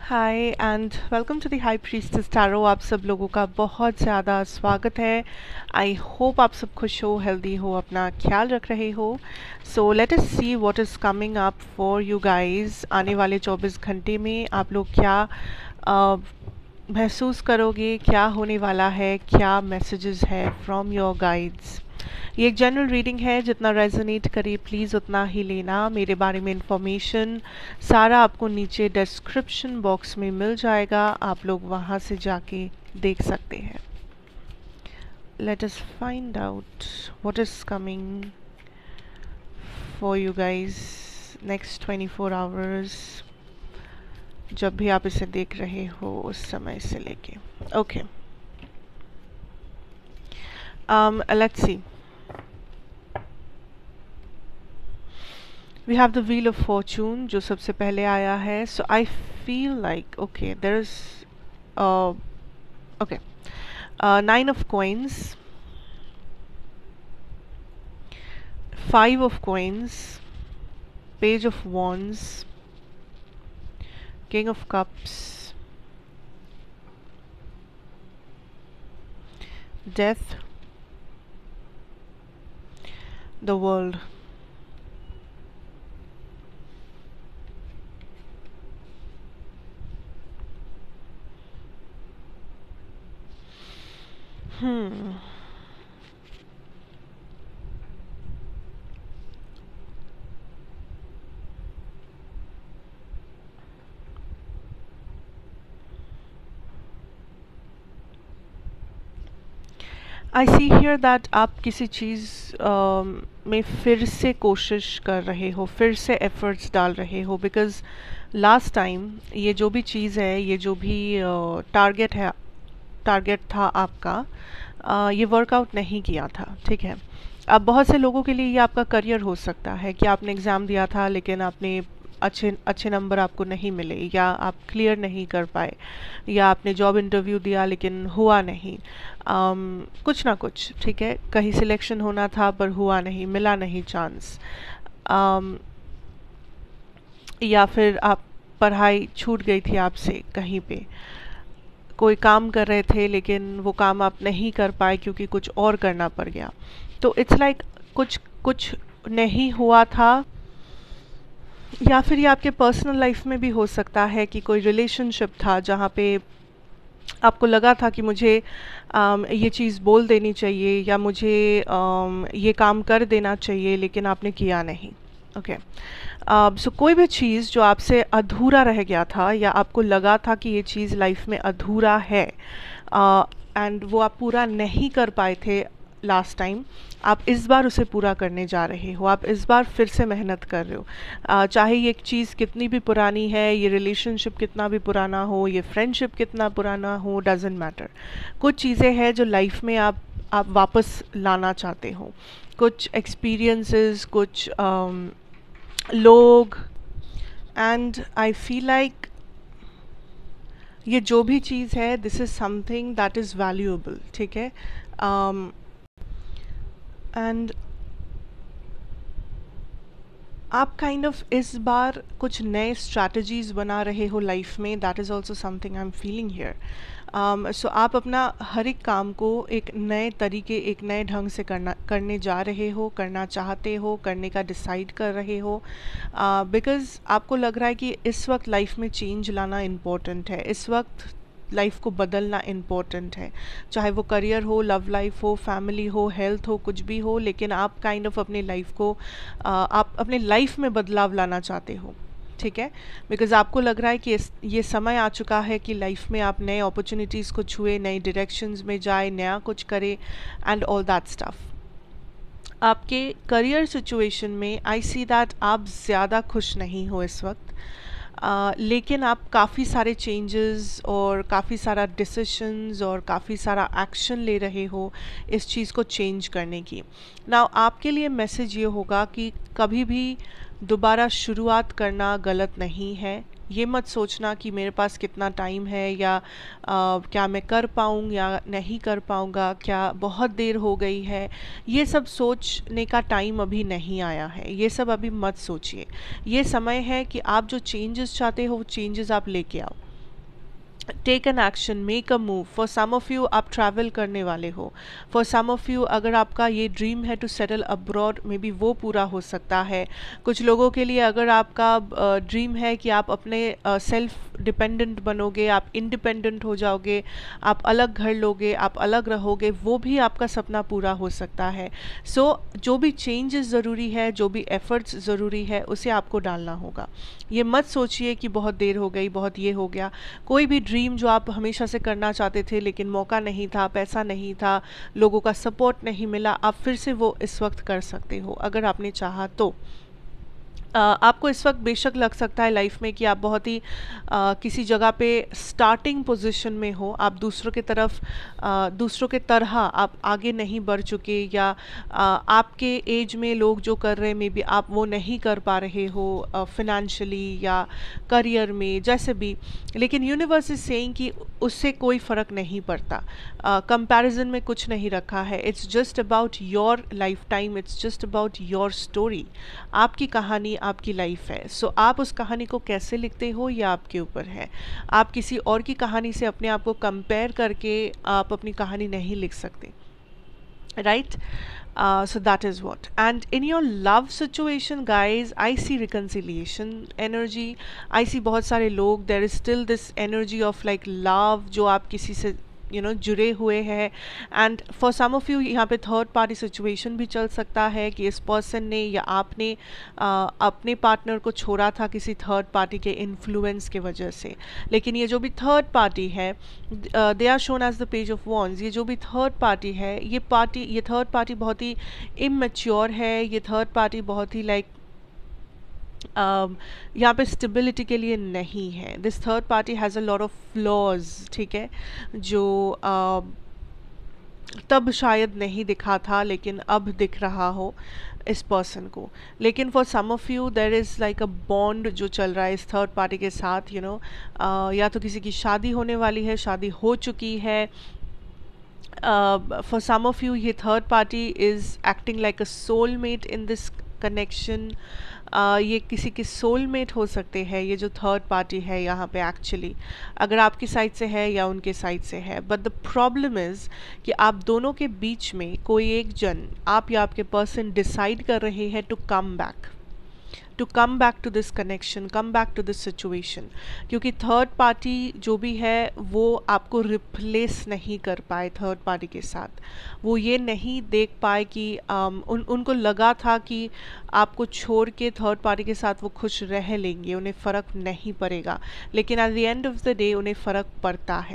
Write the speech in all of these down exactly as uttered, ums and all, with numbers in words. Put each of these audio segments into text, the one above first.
Hi and welcome to the high priestess tarot. आप सब लोगों का बहुत ज़्यादा स्वागत है। आई होप आप सब खुश हो, हेल्दी हो, अपना ख्याल रख रहे हो। So let us see what is coming up for you guys. आने वाले चौबीस घंटे में आप लोग क्या uh, महसूस करोगे, क्या होने वाला है, क्या मैसेजेस है फ्रॉम योर गाइड्स। ये एक जनरल रीडिंग है, जितना रेजोनेट करे प्लीज़ उतना ही लेना। मेरे बारे में इंफॉर्मेशन सारा आपको नीचे डिस्क्रिप्शन बॉक्स में मिल जाएगा, आप लोग वहाँ से जाके देख सकते हैं। Let us find out what is coming for you guys next twenty four hours, जब भी आप इसे देख रहे हो उस समय से लेके। Okay, let's see. We have the Wheel of Fortune जो सबसे पहले आया है. So I feel like okay, there is uh, okay, uh, nine of coins, five of coins, page of wands, king of cups, death, the world. Hmm. I see here that आप किसी चीज़ uh, में फिर से कोशिश कर रहे हो, फिर से एफर्ट्स डाल रहे हो, बिकॉज लास्ट टाइम ये जो भी चीज़ है, ये जो भी टारगेट uh, है, टारगेट था आपका, uh, ये वर्कआउट नहीं किया था। ठीक है, अब बहुत से लोगों के लिए ये आपका करियर हो सकता है कि आपने एग्ज़ाम दिया था लेकिन आपने अच्छे अच्छे नंबर आपको नहीं मिले, या आप क्लियर नहीं कर पाए, या आपने जॉब इंटरव्यू दिया लेकिन हुआ नहीं, um, कुछ ना कुछ। ठीक है, कहीं सिलेक्शन होना था पर हुआ नहीं, मिला नहीं चांस, um, या फिर आप पढ़ाई छूट गई थी आपसे, कहीं पे कोई काम कर रहे थे लेकिन वो काम आप नहीं कर पाए क्योंकि कुछ और करना पड़ गया। तो इट्स लाइक like, कुछ कुछ नहीं हुआ था, या फिर ये आपके पर्सनल लाइफ में भी हो सकता है कि कोई रिलेशनशिप था जहाँ पे आपको लगा था कि मुझे आम, ये चीज़ बोल देनी चाहिए, या मुझे आम, ये काम कर देना चाहिए, लेकिन आपने किया नहीं। ओके, सो कोई भी चीज़ जो आपसे अधूरा रह गया था, या आपको लगा था कि ये चीज़ लाइफ में अधूरा है एंड uh, वो आप पूरा नहीं कर पाए थे लास्ट टाइम, आप इस बार उसे पूरा करने जा रहे हो। आप इस बार फिर से मेहनत कर रहे हो, uh, चाहे ये एक चीज़ कितनी भी पुरानी है, ये रिलेशनशिप कितना भी पुराना हो, ये फ्रेंडशिप कितना पुराना हो, डजेंट मैटर। कुछ चीज़ें हैं जो लाइफ में आप आप वापस लाना चाहते हो, कुछ एक्सपीरियंसेस, कुछ um, लोग, एंड आई फील लाइक ये जो भी चीज़ है, this is something that is valuable. ठीक है, एंड um, आप काइंड kind ऑफ of इस बार कुछ नए स्ट्रैटेजीज बना रहे हो लाइफ में, that is also something I am feeling here. So आप अपना हर एक काम को एक नए तरीके, एक नए ढंग से करना करने जा रहे हो, करना चाहते हो, करने का डिसाइड कर रहे हो, बिकॉज़ uh, आपको लग रहा है कि इस वक्त लाइफ में चेंज लाना इम्पोर्टेंट है, इस वक्त लाइफ को बदलना इम्पोर्टेंट है, चाहे वो करियर हो, लव लाइफ हो, फैमिली हो, हेल्थ हो, कुछ भी हो, लेकिन आप काइंड ऑफ अपनी लाइफ को uh, आप अपने लाइफ में बदलाव लाना चाहते हो। ठीक है, बिकॉज आपको लग रहा है कि ये समय आ चुका है कि लाइफ में आप नए अपॉर्चुनिटीज़ को छुए, नए डायरेक्शंस में जाए, नया कुछ करे, एंड ऑल दैट स्टफ। आपके करियर सिचुएशन में आई सी दैट आप ज़्यादा खुश नहीं हो इस वक्त, Uh, लेकिन आप काफ़ी सारे चेंजेस और काफ़ी सारा डिसीशंस और काफ़ी सारा एक्शन ले रहे हो इस चीज़ को चेंज करने की। नाउ आपके लिए मैसेज ये होगा कि कभी भी दोबारा शुरुआत करना गलत नहीं है। ये मत सोचना कि मेरे पास कितना टाइम है, या आ, क्या मैं कर पाऊँ या नहीं कर पाऊँगा, क्या बहुत देर हो गई है। ये सब सोचने का टाइम अभी नहीं आया है, ये सब अभी मत सोचिए। ये समय है कि आप जो चेंजेस चाहते हो वो चेंजेस आप लेके आओ। Take an action, make a move. For some of you आप ट्रैवल करने वाले हो, फॉर सम ऑफ यू अगर आपका ये ड्रीम है to settle abroad, maybe वो पूरा हो सकता है। कुछ लोगों के लिए अगर आपका ड्रीम uh, है कि आप अपने सेल्फ uh, डिपेंडेंट बनोगे, आप इंडिपेंडेंट हो जाओगे, आप अलग घर लोगे, आप अलग रहोगे, वो भी आपका सपना पूरा हो सकता है। सो so, जो भी चेंजेस ज़रूरी है, जो भी एफर्ट्स ज़रूरी है, उसे आपको डालना होगा। ये मत सोचिए कि बहुत देर हो गई, बहुत ये हो गया। कोई भी ड्रीम जो आप हमेशा से करना चाहते थे लेकिन मौका नहीं था, पैसा नहीं था, लोगों का सपोर्ट नहीं मिला, आप फिर से वो इस वक्त कर सकते हो अगर आपने चाहा तो। Uh, आपको इस वक्त बेशक लग सकता है लाइफ में कि आप बहुत ही uh, किसी जगह पे स्टार्टिंग पोजीशन में हो, आप दूसरों के तरफ uh, दूसरों के तरह आप आगे नहीं बढ़ चुके, या uh, आपके एज में लोग जो कर रहे हैं मे बी आप वो नहीं कर पा रहे हो फिनेंशियली uh, या करियर में, जैसे भी। लेकिन यूनिवर्स इज सेइंग कि उससे कोई फ़र्क नहीं पड़ता, कंपैरिजन uh, में कुछ नहीं रखा है। It's just about your lifetime, it's just about your story. आपकी कहानी आपकी लाइफ है। सो so, आप उस कहानी को कैसे लिखते हो ये आपके ऊपर है। आप किसी और की कहानी से अपने आप को कंपेयर करके आप अपनी कहानी नहीं लिख सकते, right? So that is what. And in your love situation guys, I see reconciliation energy, I see बहुत सारे लोग, there is still this energy of like love, जो आप किसी से यू you नो know, जुड़े हुए हैं। And for some of you यहाँ पे थर्ड पार्टी सिचुएशन भी चल सकता है कि इस पर्सन ने या आपने uh, अपने पार्टनर को छोड़ा था किसी थर्ड पार्टी के इन्फ्लुएंस के वजह से। लेकिन ये जो भी थर्ड पार्टी है, they are shown as the page of wands, ये जो भी थर्ड पार्टी है, ये पार्टी ये थर्ड पार्टी बहुत ही इमेच्योर है। ये थर्ड पार्टी बहुत ही लाइक Um, यहाँ पे स्टेबिलिटी के लिए नहीं है। This third party has a lot of flaws, ठीक है, जो uh, तब शायद नहीं दिखा था लेकिन अब दिख रहा हो इस पर्सन को। लेकिन for some of you there is like a bond जो चल रहा है इस थर्ड पार्टी के साथ, यू नो, या तो किसी की शादी होने वाली है, शादी हो चुकी है। फॉर सम ऑफ यू ये third party is acting like a soulmate in this connection. Uh, ये किसी के सोलमेट हो सकते हैं, ये जो थर्ड पार्टी है यहाँ पे एक्चुअली, अगर आपकी साइड से है या उनके साइड से है। बट द प्रॉब्लम इज़ कि आप दोनों के बीच में कोई एक जन, आप या आपके पर्सन डिसाइड कर रहे हैं to come back, to come back to this connection, come back to this situation. क्योंकि थर्ड पार्टी जो भी है वो आपको रिप्लेस नहीं कर पाए थर्ड पार्टी के साथ। वो ये नहीं देख पाए कि um, उन उनको लगा था कि आपको छोड़ के थर्ड पार्टी के साथ वो खुश रह लेंगे, उन्हें फ़र्क नहीं पड़ेगा। लेकिन at the end of the day उन्हें फ़र्क पड़ता है।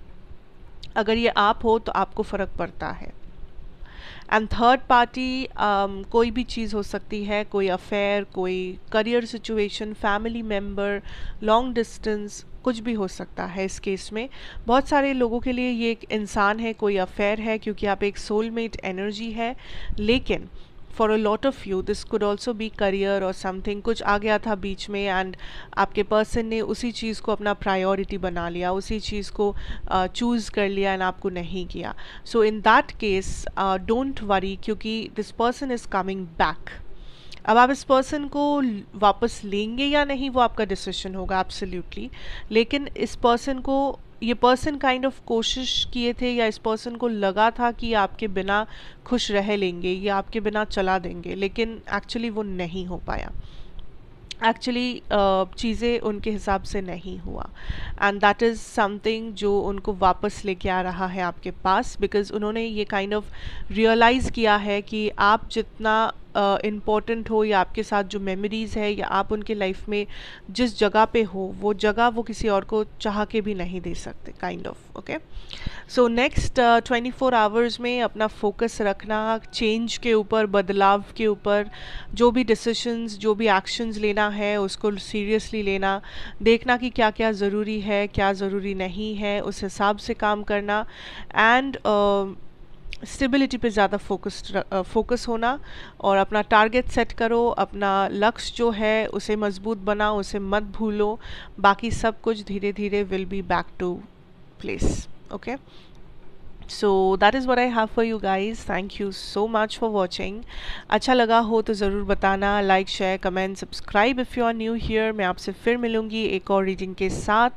अगर ये आप हो तो आपको फ़र्क पड़ता है। एंड थर्ड पार्टी कोई भी चीज़ हो सकती है, कोई अफेयर, कोई career situation, family member, long distance, कुछ भी हो सकता है। इस केस में बहुत सारे लोगों के लिए ये एक इंसान है, कोई अफेयर है, क्योंकि आप एक सोलमेट एनर्जी है। लेकिन for a lot of you this could also be career और समथिंग, कुछ आ गया था बीच में एंड आपके पर्सन ने उसी चीज़ को अपना प्रायोरिटी बना लिया, उसी चीज़ को चूज़ uh, कर लिया एंड आपको नहीं किया। So in that case don't worry, क्योंकि this person is coming back. अब आप इस पर्सन को वापस लेंगे या नहीं वो आपका डिसीजन होगा, एब्सोल्युटली। लेकिन इस पर्सन को, ये पर्सन काइंड ऑफ कोशिश किए थे, या इस पर्सन को लगा था कि आपके बिना खुश रह लेंगे या आपके बिना चला देंगे, लेकिन एक्चुअली वो नहीं हो पाया। एक्चुअली uh, चीज़ें उनके हिसाब से नहीं हुआ एंड दैट इज़ समथिंग जो उनको वापस लेके आ रहा है आपके पास, बिकॉज उन्होंने ये काइंड ऑफ रियलाइज़ किया है कि आप जितना इम्पोर्टेंट uh, हो, या आपके साथ जो मेमोरीज़ है, या आप उनके लाइफ में जिस जगह पे हो, वो जगह वो किसी और को चाह के भी नहीं दे सकते, kind of. Okay, so next twenty four hours में अपना फोकस रखना चेंज के ऊपर, बदलाव के ऊपर। जो भी डिसीशंस, जो भी एक्शंस लेना है उसको सीरियसली लेना, देखना कि क्या क्या ज़रूरी है, क्या ज़रूरी नहीं है, उस हिसाब से काम करना। एंड स्टेबिलिटी पे ज़्यादा फोकस फोकस होना, और अपना टारगेट सेट करो, अपना लक्ष्य जो है उसे मजबूत बनाओ, उसे मत भूलो। बाकी सब कुछ धीरे धीरे will be back to place. Okay, so that is what I have for you guys. Thank you so much for watching. अच्छा लगा हो तो ज़रूर बताना, like, share, comment, subscribe if you are new here. मैं आपसे फिर मिलूँगी एक और रीडिंग के साथ।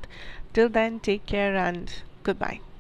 Till then take care and good bye.